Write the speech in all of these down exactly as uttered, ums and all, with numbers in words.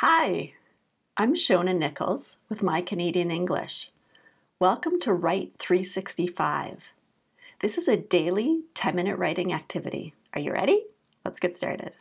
Hi, I'm Shona Nichols with My Canadian English. Welcome to Write three sixty-five. This is a daily ten minute writing activity. Are you ready? Let's get started.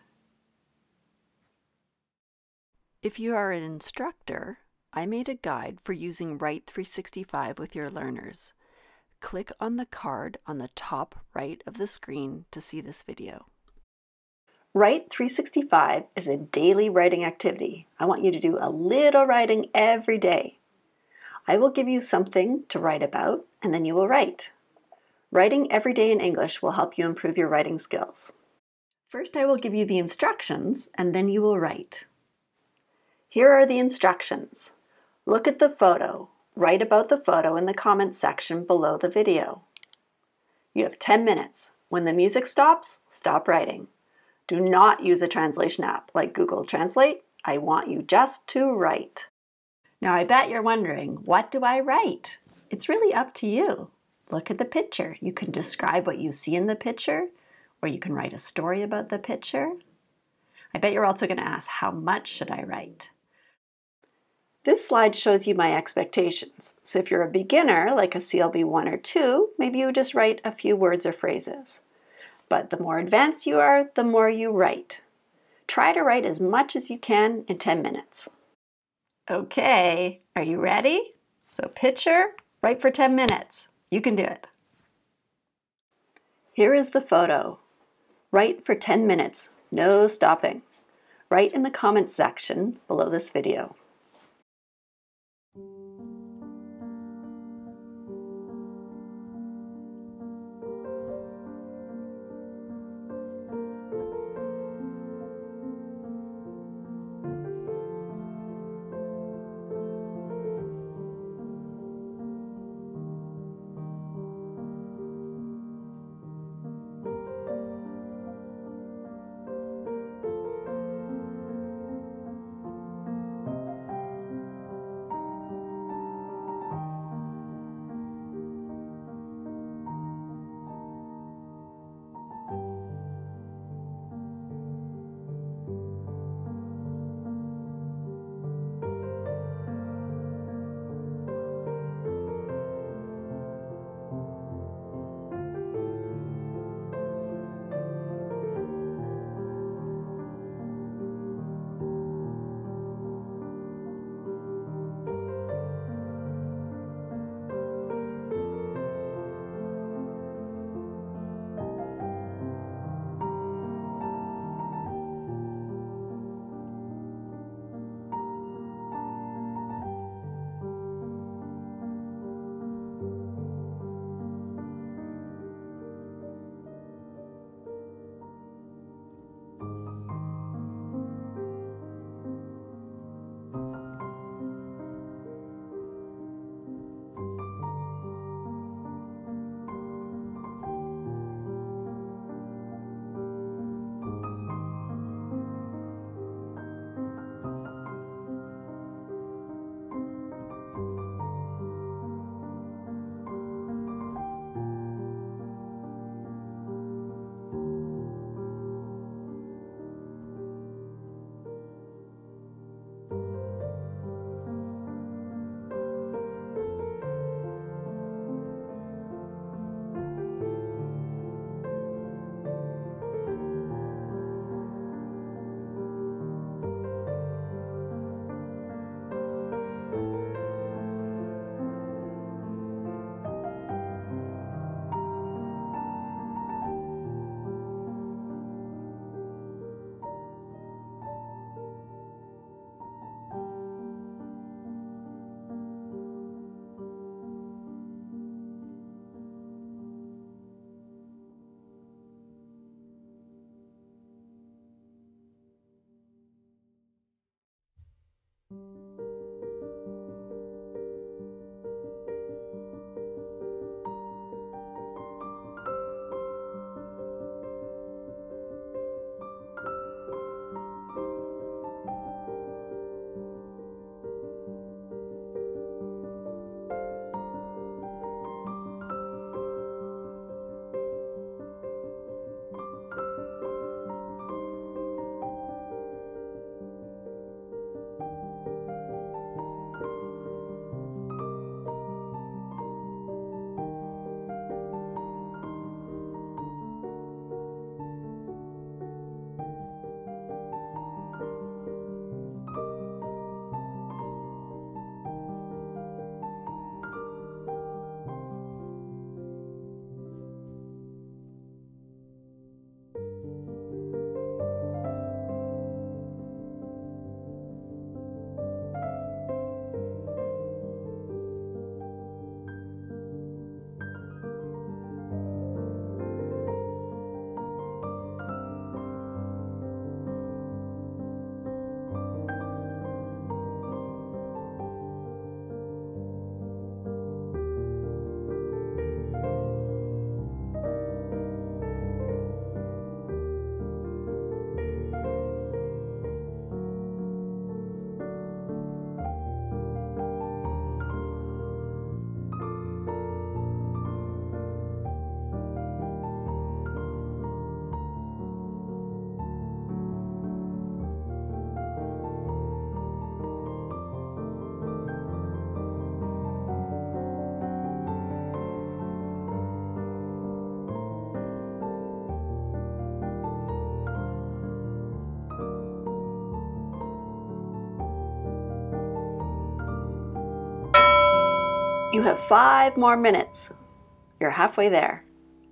If you are an instructor, I made a guide for using Write three sixty-five with your learners. Click on the card on the top right of the screen to see this video. Write three sixty-five is a daily writing activity. I want you to do a little writing every day. I will give you something to write about, and then you will write. Writing every day in English will help you improve your writing skills. First, I will give you the instructions, and then you will write. Here are the instructions. Look at the photo. Write about the photo in the comments section below the video. You have ten minutes. When the music stops, stop writing. Do not use a translation app like Google Translate. I want you just to write. Now I bet you're wondering, what do I write? It's really up to you. Look at the picture. You can describe what you see in the picture, or you can write a story about the picture. I bet you're also going to ask, how much should I write? This slide shows you my expectations. So if you're a beginner, like a C L B one or two, maybe you just write a few words or phrases. But the more advanced you are, the more you write. Try to write as much as you can in ten minutes. Okay, are you ready? So picture, write for ten minutes. You can do it. Here is the photo. Write for ten minutes, no stopping. Write in the comments section below this video. You have five more minutes. You're halfway there.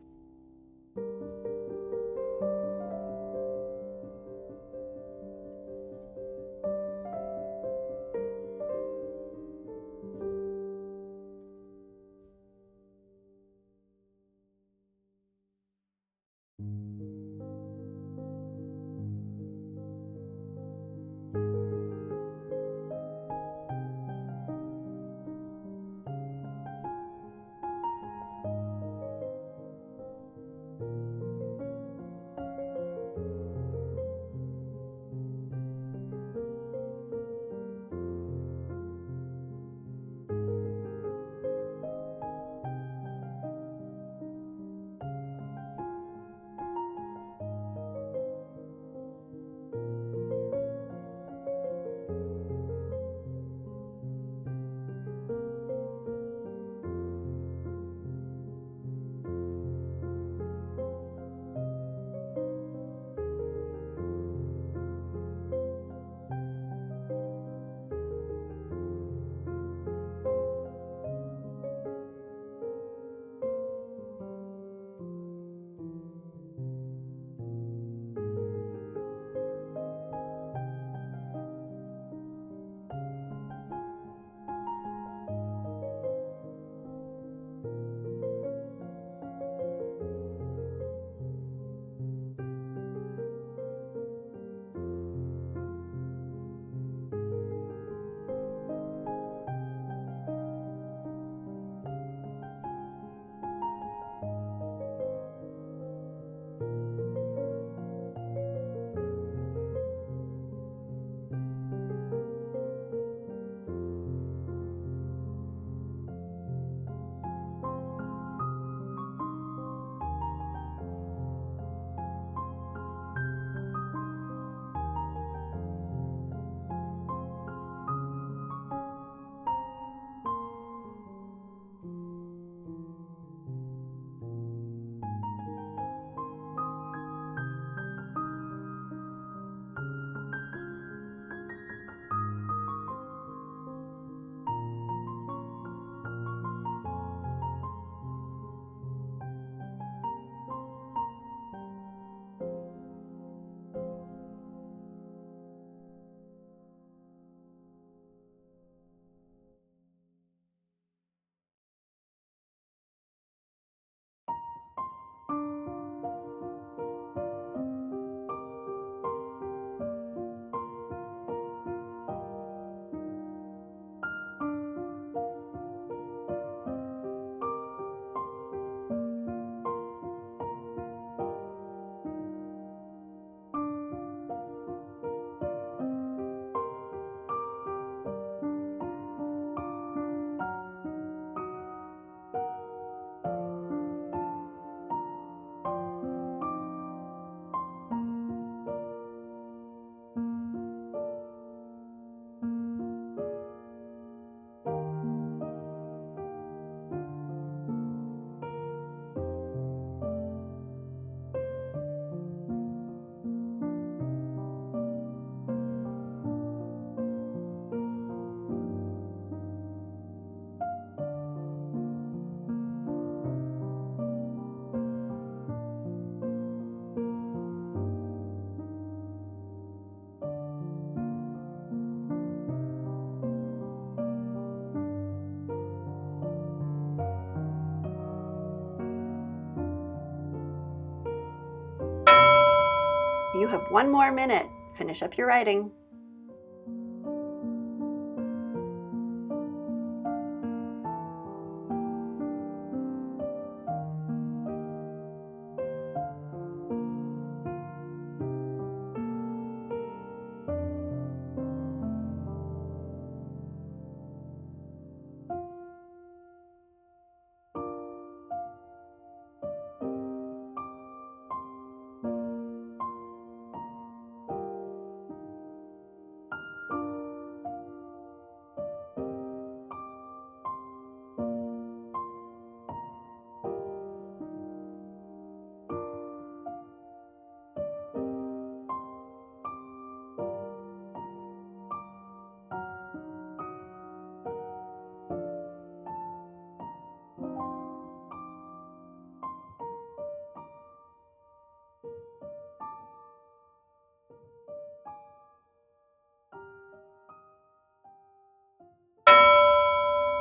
You have one more minute. Finish up your writing.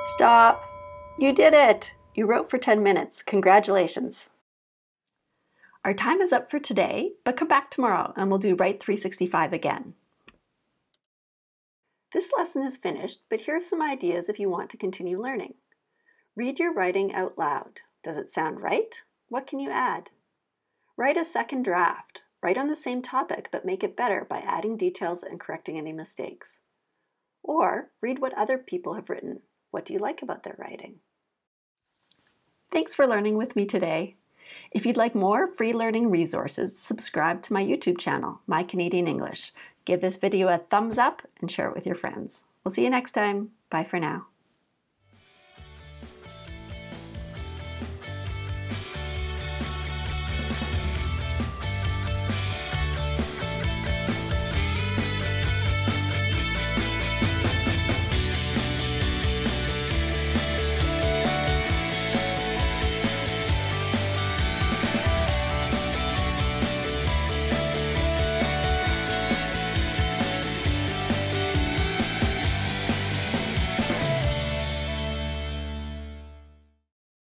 Stop! You did it! You wrote for ten minutes. Congratulations! Our time is up for today, but come back tomorrow and we'll do Write three sixty-five again. This lesson is finished, but here are some ideas if you want to continue learning. Read your writing out loud. Does it sound right? What can you add? Write a second draft. Write on the same topic, but make it better by adding details and correcting any mistakes. Or read what other people have written. What do you like about their writing? Thanks for learning with me today. If you'd like more free learning resources, subscribe to my YouTube channel, My Canadian English. Give this video a thumbs up and share it with your friends. We'll see you next time. Bye for now.